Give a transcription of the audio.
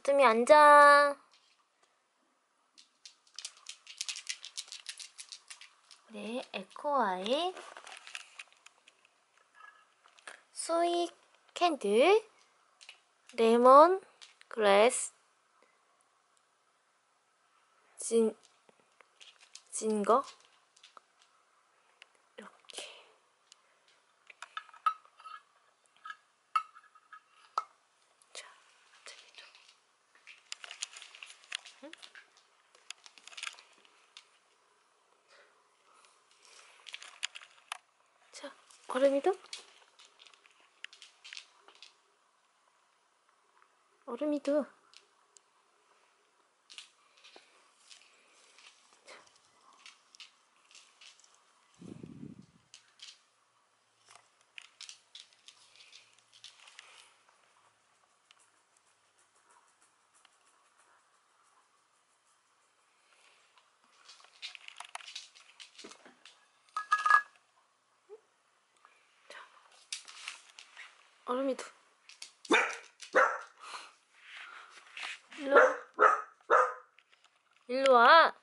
가tum이 앉아. 네, 에코아의 스윗 캔들 레몬 그래스 진 거 이렇게. 자, 저기도. 응? 자, 얼음이도. 얼음이도. 얼음이도. 일로 와.